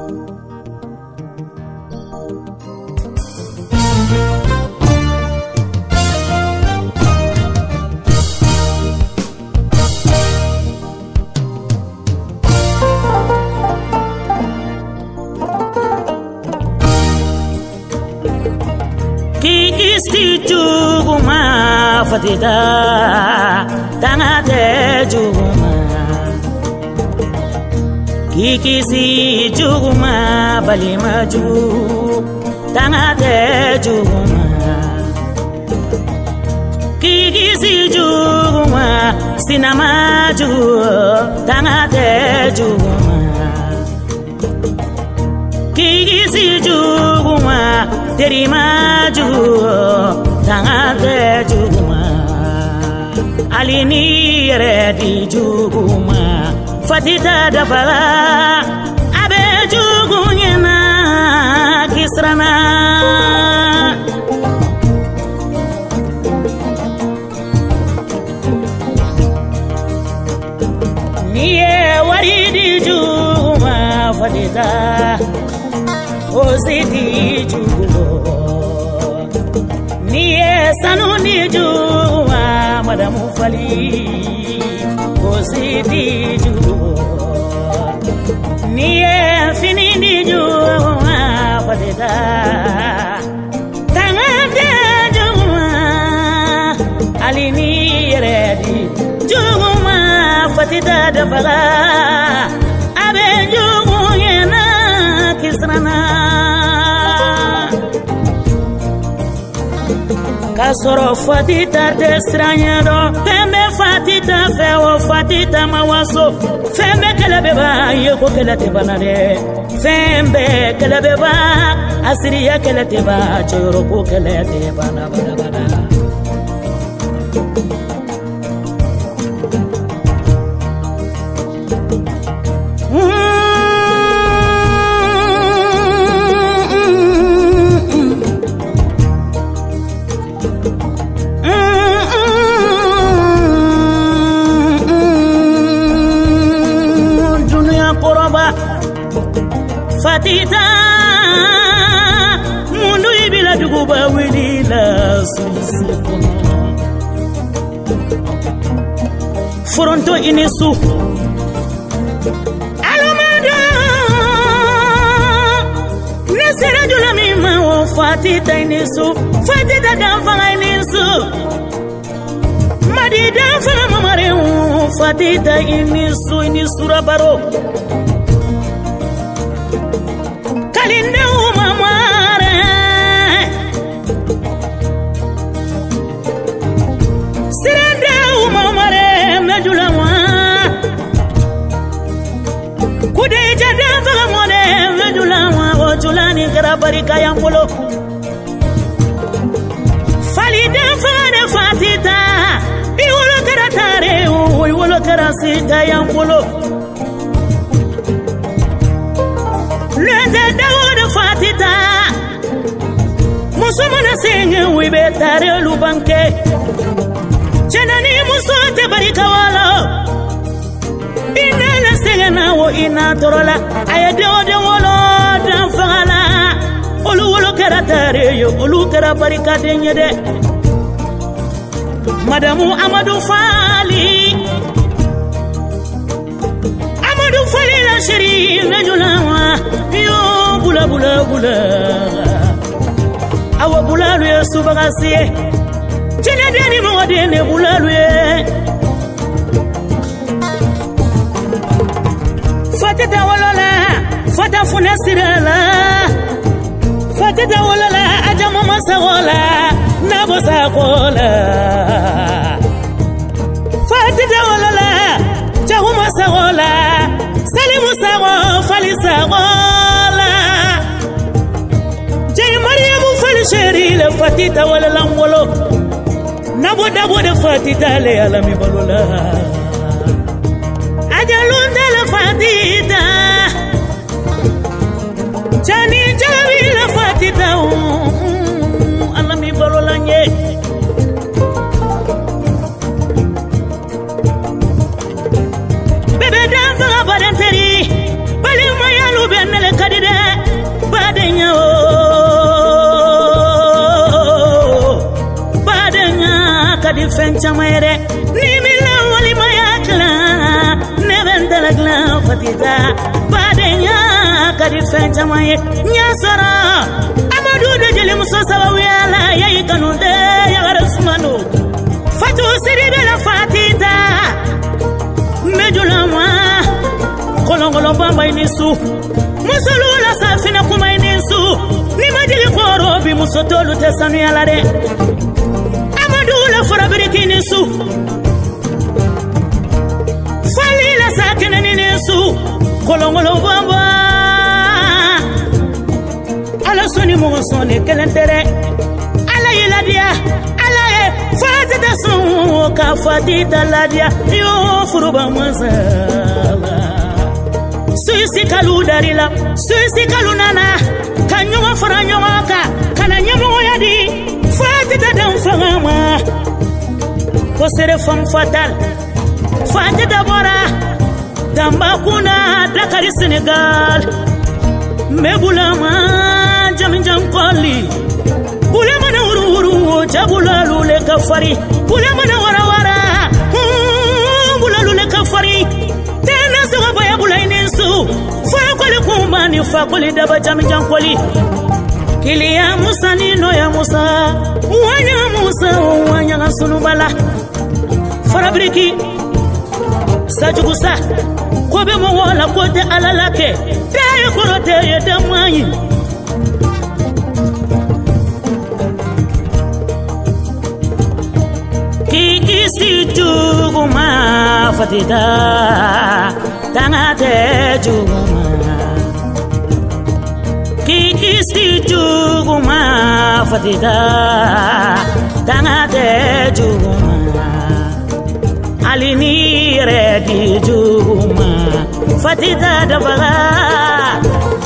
Juguma fatida tangate juguma kikisi juguma balimaju tangate juguma kikisi juguma sinamaju tangate juguma kikisi juguma terimaju tangate juguma alini redi juguma fatita dafara abe jugunyana kisrana niye waridi juguma fatita osidi jugumo niye sanuni juwa madamu fali osidi juwa niye finini juwa fadeda tangate juwa alini redi juwa fatida dafala abe juwa yana kisrana kasoro fatita desranya do tembe fatita fewo fatita mawaso fembe kelebeba yeko kelete banade fembe kelebeba asiriya kelete ba choro ko kelete bana bana bana fatita mundu ibila duguba wilila susifono foronto inisu alumado nesera jula mima wo fatita inisu fatita danfanga inisu madi danfanga mamare fatita inisu rabaro kalinde umamare sirende umamare mejulawa kudeja danfaga mone mejulawa ojulani karabarika yambulo fali danfaga de fatita iwolo karatare iwolo karasita yambulo fatita musumana senge wibe tare lubanke chenani musote barika wala inela senge nawo ina torola ayade ode wolo danfala olu wolo karatare yo olu kara barika denyede madamu Amadou Fali la sheri najulawa yo bula bula bula awa bula luye subagasiye jene deni mo dene bula luye fatata walala fata funasirala fatata walala ajama masagola nabo sagola fatata walala jahuma sagola salimu sago fali sagola jay mariamu fali sheri le fatita wala langolo nabo dabo de fatita le alami balola ajalunda le fatita jani jawi le fatita alami balola nye bebe danza badanteri bali mayalu benele kadide chamayre ni mila wali mayakla nevendelagla fatita badenya kadi fen chamaye nyasara amadu de jeli musa sawala yayi kanunde ya rasmanu fatu siribe la fatita medulama kolongolo bamba inisu musulula safina kuma inisu ni majili koro bi musotolu tesanu yalare amadu la farabiriki inisu falila sakina inisu kolongolo bamba ala soni mo soni kelentere ala yiladia ala e fatita sun ka fatita ladia yo furuba mazala suisi kalu darila suisi kalu nana kanyoma faranyoka kana nyamo yadi fatita dan fama ko sere fam fatal fatita bora damba kuna dakari Senegal mebulama jaminjam koli bulama na ururu jabula lule kafari bulama na warawara bulalule kafari tena sawa ya bulainesu fa kole kumbani fa kole daba jaminjam koli kilia musa nino ya musa wanya sunubala farabriki sajugusa kobe mo wala kote alalake tayo korote yedamwanyi kiki si juguma fatida tangate juguma kiki si juguma fatida tangate juguma alini redi juguma fatida dabaga